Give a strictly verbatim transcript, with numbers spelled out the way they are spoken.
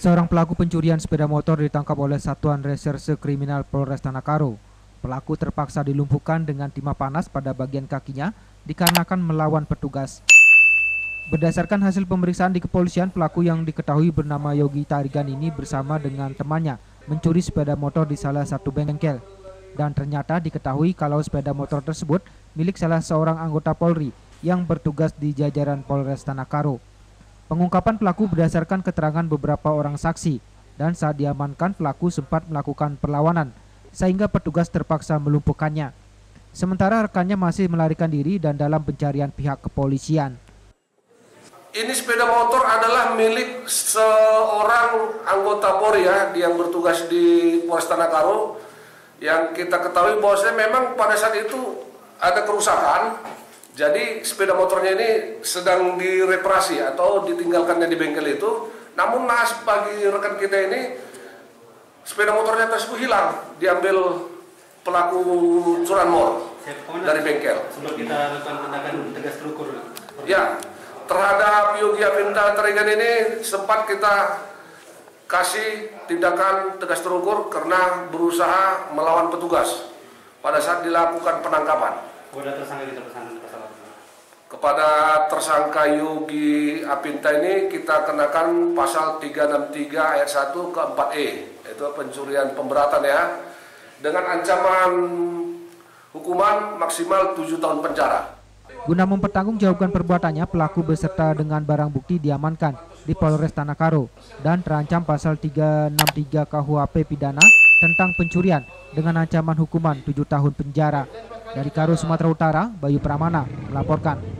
Seorang pelaku pencurian sepeda motor ditangkap oleh Satuan Reserse Kriminal Polres Tanah-Karo. Pelaku terpaksa dilumpuhkan dengan timah panas pada bagian kakinya dikarenakan melawan petugas. Berdasarkan hasil pemeriksaan di kepolisian, pelaku yang diketahui bernama Yogi Tarigan ini bersama dengan temannya mencuri sepeda motor di salah satu bengkel. Dan ternyata diketahui kalau sepeda motor tersebut milik salah seorang anggota Polri yang bertugas di jajaran Polres Tanah-Karo. Pengungkapan pelaku berdasarkan keterangan beberapa orang saksi, dan saat diamankan pelaku sempat melakukan perlawanan sehingga petugas terpaksa melumpuhkannya. Sementara rekannya masih melarikan diri dan dalam pencarian pihak kepolisian. Ini sepeda motor adalah milik seorang anggota Polri ya, yang bertugas di Polres Tanah-Karo, yang kita ketahui bahwasanya memang pada saat itu ada kerusakan. Jadi sepeda motornya ini sedang direparasi atau ditinggalkannya di bengkel itu. Namun naas bagi rekan kita ini, sepeda motornya tersebut hilang, diambil pelaku curanmor dari bengkel. Sebelum kita lakukan tindakan tegas terukur. Ya, terhadap Yogi Apinta Tarigan ini sempat kita kasih tindakan tegas terukur karena berusaha melawan petugas pada saat dilakukan penangkapan. Kepada tersangka kita pesan pasal Kepada tersangka Yogi Apinta ini kita kenakan pasal tiga enam tiga ayat satu ke empat E, itu pencurian pemberatan ya, dengan ancaman hukuman maksimal tujuh tahun penjara. Guna mempertanggungjawabkan perbuatannya, pelaku beserta dengan barang bukti diamankan di Polres Tanah-Karo dan terancam pasal tiga enam tiga K U H P pidana tentang pencurian dengan ancaman hukuman tujuh tahun penjara. Dari Karo, Sumatera Utara, Bayu Pramana melaporkan.